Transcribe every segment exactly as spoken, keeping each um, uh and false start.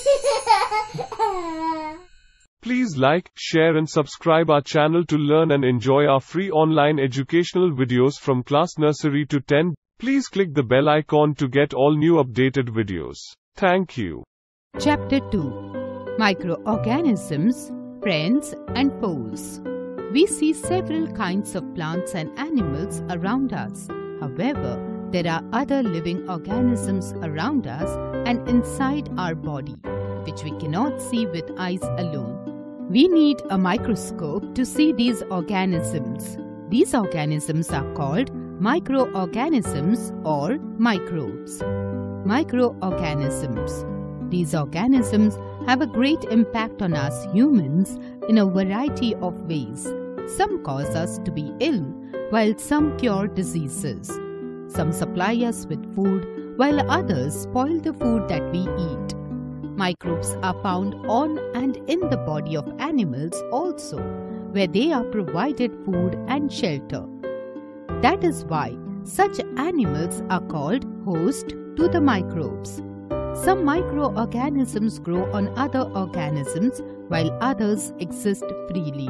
Please like, share and subscribe our channel to learn and enjoy our free online educational videos from class nursery to ten. Please click the bell icon to get all new updated videos. Thank you. Chapter two. Microorganisms, Friends and Foes. We see several kinds of plants and animals around us. However, there are other living organisms around us and inside our body, which we cannot see with eyes alone. We need a microscope to see these organisms. These organisms are called microorganisms or microbes. Microorganisms. These organisms have a great impact on us humans in a variety of ways. Some cause us to be ill, while some cure diseases. Some supply us with food, while others spoil the food that we eat. Microbes are found on and in the body of animals also, where they are provided food and shelter. That is why such animals are called host to the microbes. Some microorganisms grow on other organisms, while others exist freely.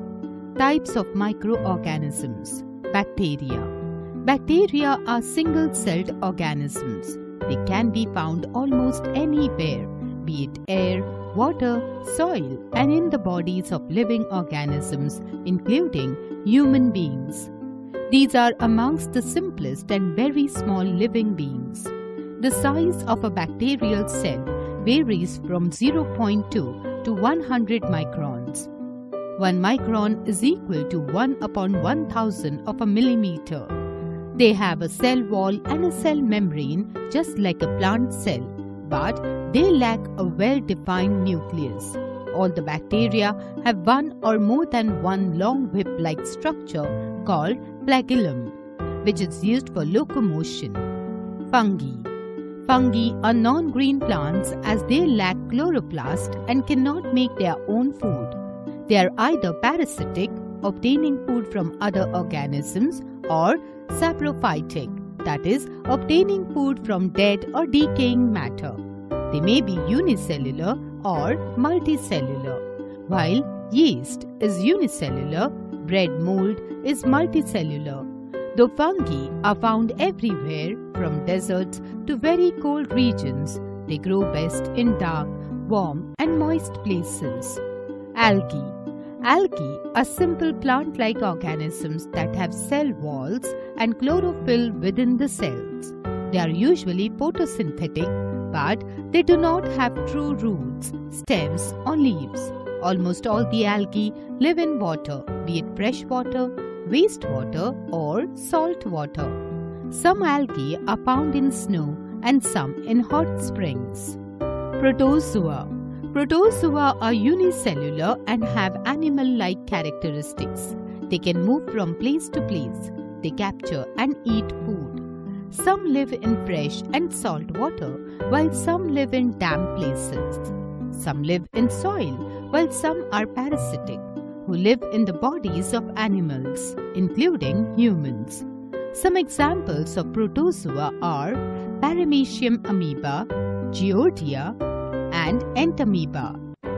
Types of microorganisms. Bacteria. Bacteria are single-celled organisms. They can be found almost anywhere, be it air, water, soil, and in the bodies of living organisms, including human beings. These are amongst the simplest and very small living beings. The size of a bacterial cell varies from zero point two to one hundred microns. One micron is equal to one upon one thousand of a millimeter. They have a cell wall and a cell membrane just like a plant cell, but they lack a well-defined nucleus. All the bacteria have one or more than one long whip-like structure called flagellum, which is used for locomotion. Fungi. Fungi are non-green plants as they lack chloroplast and cannot make their own food. They are either parasitic, obtaining food from other organisms, or saprophytic, that is, obtaining food from dead or decaying matter. They may be unicellular or multicellular. While yeast is unicellular, bread mold is multicellular. Though fungi are found everywhere, from deserts to very cold regions, they grow best in dark, warm and moist places. Algae. Algae are simple plant-like organisms that have cell walls and chlorophyll within the cells. They are usually photosynthetic, but they do not have true roots, stems or leaves. Almost all the algae live in water, be it fresh water, wastewater or salt water. Some algae are found in snow and some in hot springs. Protozoa. Protozoa are unicellular and have animal-like characteristics. They can move from place to place. They capture and eat food. Some live in fresh and salt water, while some live in damp places. Some live in soil, while some are parasitic, who live in the bodies of animals, including humans. Some examples of protozoa are Paramecium amoeba, Giardia, and Entamoeba.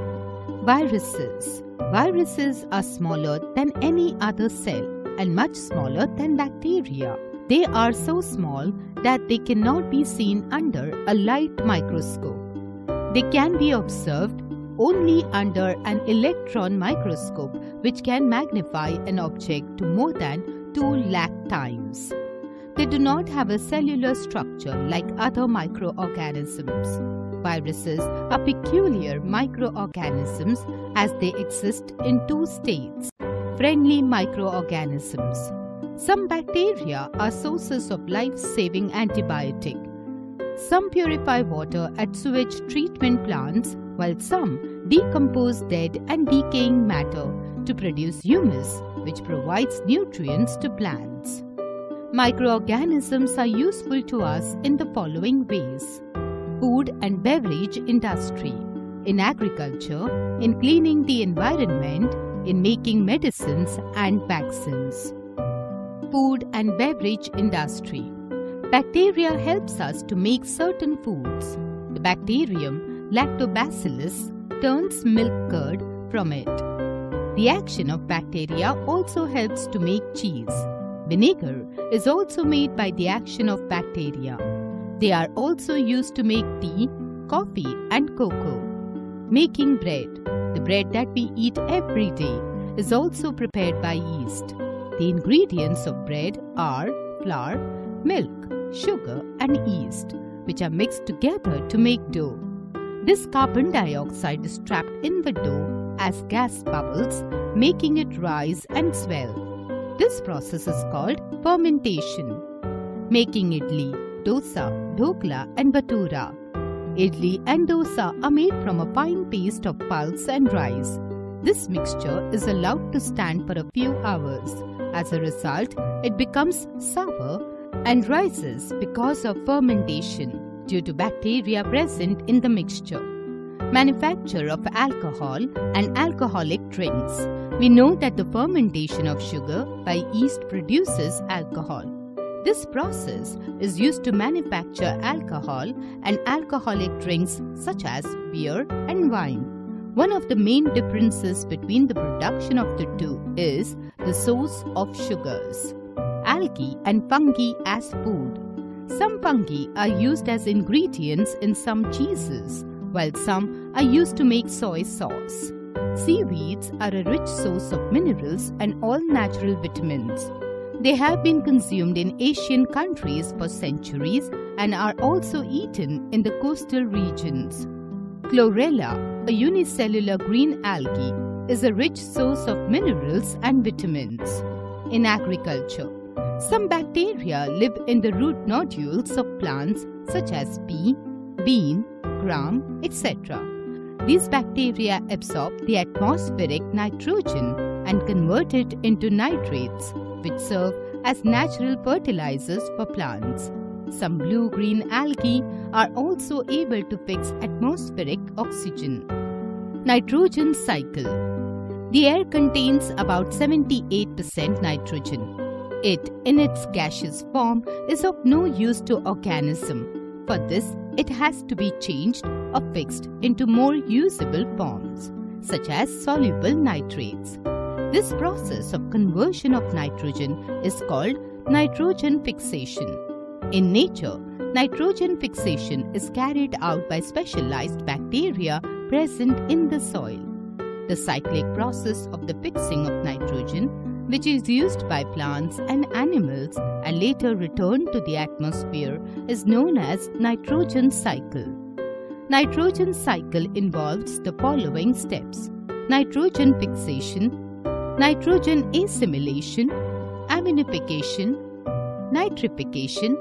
Viruses. Viruses are smaller than any other cell and much smaller than bacteria. They are so small that they cannot be seen under a light microscope. They can be observed only under an electron microscope, which can magnify an object to more than two lakh times. They do not have a cellular structure like other microorganisms. Viruses are peculiar microorganisms as they exist in two states. Friendly microorganisms. Some bacteria are sources of life-saving antibiotic. Some purify water at sewage treatment plants, while some decompose dead and decaying matter to produce humus, which provides nutrients to plants. Microorganisms are useful to us in the following ways. Food and beverage industry, in agriculture, in cleaning the environment, in making medicines and vaccines. Food and beverage industry. Bacteria helps us to make certain foods. The bacterium lactobacillus turns milk curd from it. The action of bacteria also helps to make cheese. Vinegar is also made by the action of bacteria. They are also used to make tea, coffee and cocoa. Making bread, the bread that we eat every day, is also prepared by yeast. The ingredients of bread are flour, milk, sugar and yeast, which are mixed together to make dough. This carbon dioxide is trapped in the dough as gas bubbles, making it rise and swell. This process is called fermentation. Making idli, dosa, dhokla and bhatura. Idli and dosa are made from a fine paste of pulse and rice. This mixture is allowed to stand for a few hours. As a result, it becomes sour and rises because of fermentation due to bacteria present in the mixture. Manufacture of alcohol and alcoholic drinks. We know that the fermentation of sugar by yeast produces alcohol. This process is used to manufacture alcohol and alcoholic drinks such as beer and wine. One of the main differences between the production of the two is the source of sugars. Algae and fungi as food. Some fungi are used as ingredients in some cheeses, while some are used to make soy sauce. Seaweeds are a rich source of minerals and all natural vitamins. They have been consumed in Asian countries for centuries and are also eaten in the coastal regions. Chlorella, a unicellular green algae, is a rich source of minerals and vitamins. In agriculture, some bacteria live in the root nodules of plants such as pea, bean, gram, et cetera. These bacteria absorb the atmospheric nitrogen and convert it into nitrates, which serve as natural fertilizers for plants. Some blue-green algae are also able to fix atmospheric oxygen. Nitrogen cycle. The air contains about seventy-eight percent nitrogen. It, in its gaseous form, is of no use to organism. For this, it has to be changed or fixed into more usable forms, such as soluble nitrates. This process of conversion of nitrogen is called nitrogen fixation. In nature, nitrogen fixation is carried out by specialized bacteria present in the soil. The cyclic process of the fixing of nitrogen, which is used by plants and animals and later returned to the atmosphere, is known as nitrogen cycle. Nitrogen cycle involves the following steps: nitrogen fixation, nitrogen assimilation, aminification, nitrification,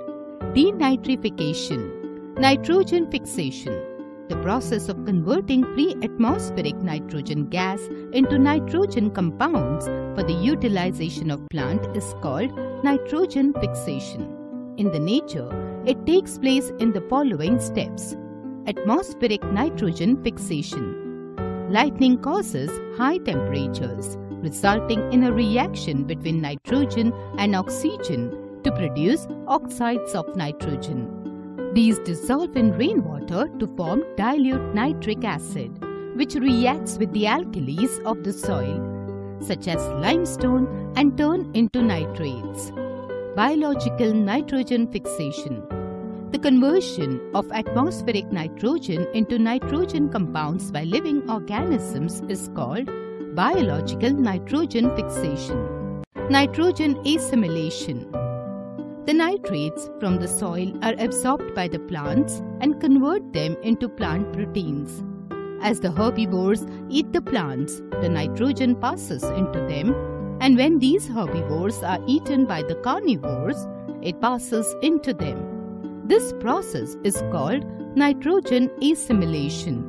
denitrification. Nitrogen fixation. The process of converting free atmospheric nitrogen gas into nitrogen compounds for the utilization of plant is called nitrogen fixation. In the nature, it takes place in the following steps. Atmospheric nitrogen fixation. Lightning causes high temperatures, resulting in a reaction between nitrogen and oxygen to produce oxides of nitrogen. These dissolve in rainwater to form dilute nitric acid, which reacts with the alkalis of the soil, such as limestone, and turn into nitrates. Biological nitrogen fixation. The conversion of atmospheric nitrogen into nitrogen compounds by living organisms is called biological nitrogen fixation. Nitrogen assimilation. The nitrates from the soil are absorbed by the plants and convert them into plant proteins. As the herbivores eat the plants, the nitrogen passes into them, and when these herbivores are eaten by the carnivores, it passes into them. This process is called nitrogen assimilation.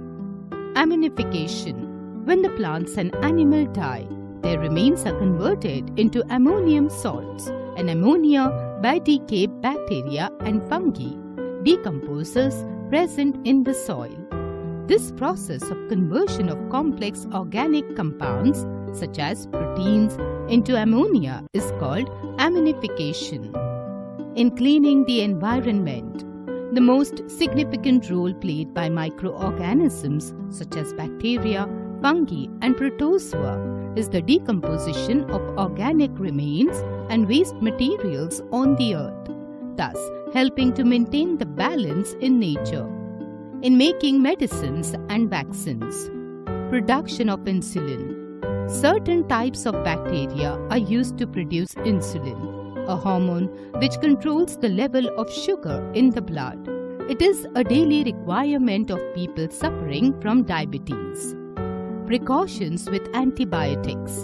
Aminification. When the plants and animal die, their remains are converted into ammonium salts, and ammonia by decay bacteria and fungi, decomposers present in the soil. This process of conversion of complex organic compounds such as proteins into ammonia is called aminification. In cleaning the environment, The most significant role played by microorganisms such as bacteria, fungi and protozoa is the decomposition of organic remains and waste materials on the earth, thus helping to maintain the balance in nature. In making medicines and vaccines, production of insulin. Certain types of bacteria are used to produce insulin, a hormone which controls the level of sugar in the blood. It is a daily requirement of people suffering from diabetes. Precautions with antibiotics.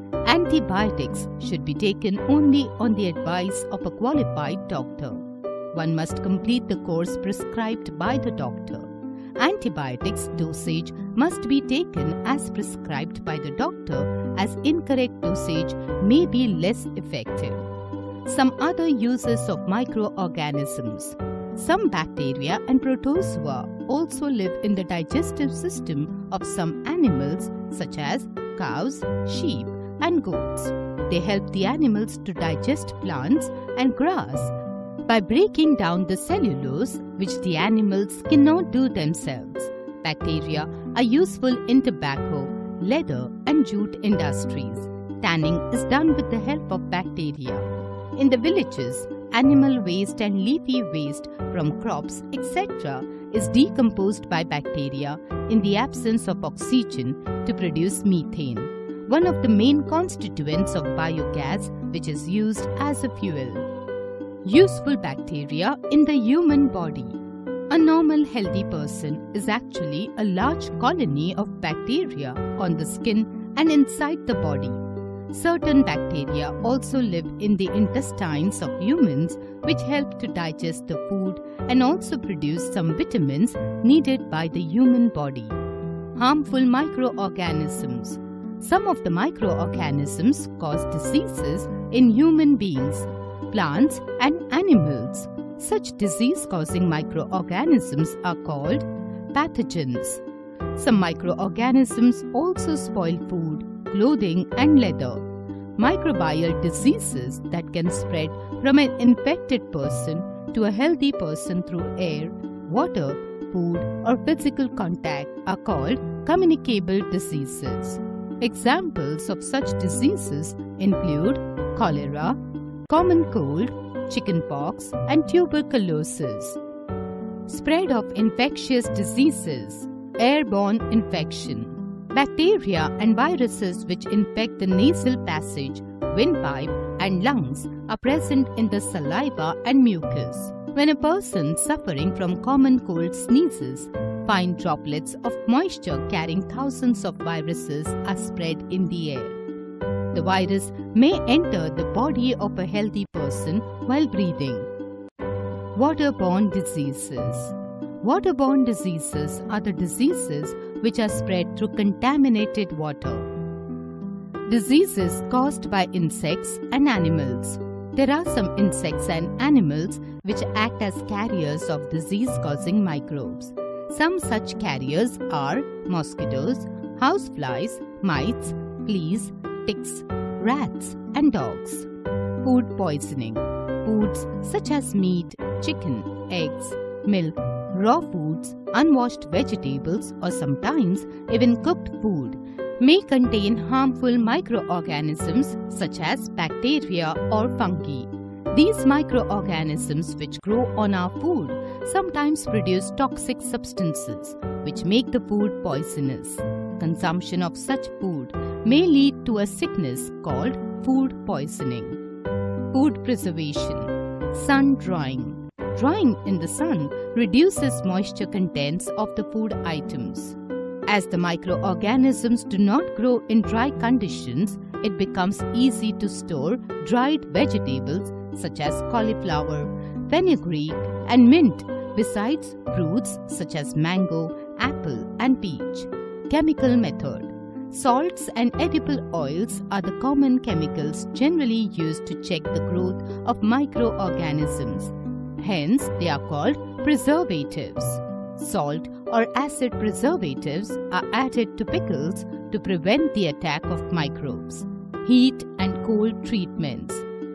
Antibiotics should be taken only on the advice of a qualified doctor. One must complete the course prescribed by the doctor. Antibiotics dosage must be taken as prescribed by the doctor, as incorrect dosage may be less effective. Some other uses of microorganisms. Some bacteria and protozoa also live in the digestive system of some animals such as cows, sheep and goats. They help the animals to digest plants and grass by breaking down the cellulose which the animals cannot do themselves. Bacteria are useful in tobacco, leather and jute industries. Tanning is done with the help of bacteria. In the villages, animal waste and leafy waste from crops, et cetera is decomposed by bacteria in the absence of oxygen to produce methane, one of the main constituents of biogas which is used as a fuel. Useful bacteria in the human body. A normal healthy person is actually a large colony of bacteria on the skin and inside the body. Certain bacteria also live in the intestines of humans which help to digest the food and also produce some vitamins needed by the human body. Harmful microorganisms. Some of the microorganisms cause diseases in human beings, plants and animals. Such disease-causing microorganisms are called pathogens. Some microorganisms also spoil food, clothing and leather. Microbial diseases that can spread from an infected person to a healthy person through air, water, food or physical contact are called communicable diseases. Examples of such diseases include cholera, common cold, chickenpox and tuberculosis. Spread of infectious diseases. Airborne infection. Bacteria and viruses which infect the nasal passage, windpipe and lungs are present in the saliva and mucus. When a person suffering from common cold sneezes, fine droplets of moisture carrying thousands of viruses are spread in the air. The virus may enter the body of a healthy person while breathing. Waterborne diseases. Waterborne diseases are the diseases which are spread through contaminated water. Diseases caused by insects and animals. There are some insects and animals which act as carriers of disease-causing microbes. Some such carriers are mosquitoes, houseflies, mites, fleas, ticks, rats and dogs. Food poisoning. Foods such as meat, chicken, eggs, milk, raw foods, unwashed vegetables or sometimes even cooked food may contain harmful microorganisms such as bacteria or fungi. These microorganisms which grow on our food sometimes produce toxic substances which make the food poisonous. Consumption of such food may lead to a sickness called food poisoning. Food preservation. Sun drying. Drying in the sun reduces moisture contents of the food items. As the microorganisms do not grow in dry conditions, it becomes easy to store dried vegetables such as cauliflower, fenugreek and mint, besides fruits such as mango, apple and peach. Chemical method. Salts and edible oils are the common chemicals generally used to check the growth of microorganisms. Hence, they are called preservatives. Salt or acid preservatives are added to pickles to prevent the attack of microbes. Heat and cold treatments.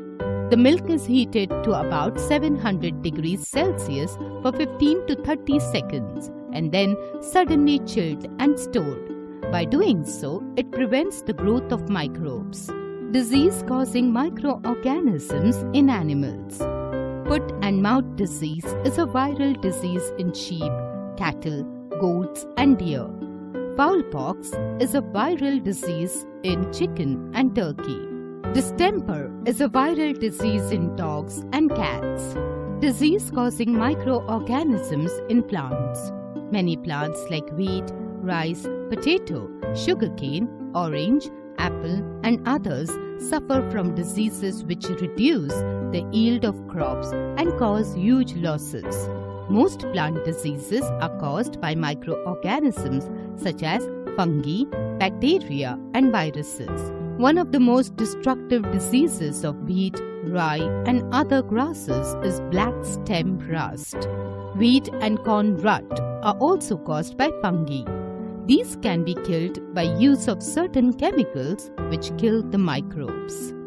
The milk is heated to about seven hundred degrees Celsius for fifteen to thirty seconds and then suddenly chilled and stored. By doing so, it prevents the growth of microbes. Disease-causing microorganisms in animals. Foot and mouth disease is a viral disease in sheep, cattle, goats and deer. Fowlpox is a viral disease in chicken and turkey. Distemper is a viral disease in dogs and cats. Disease-causing microorganisms in plants. Many plants like wheat, rice, potato, sugarcane, orange, apple and others suffer from diseases which reduce the yield of crops and cause huge losses. Most plant diseases are caused by microorganisms such as fungi, bacteria and viruses. One of the most destructive diseases of wheat, rye and other grasses is black stem rust. Wheat and corn rut are also caused by fungi. These can be killed by use of certain chemicals which kill the microbes.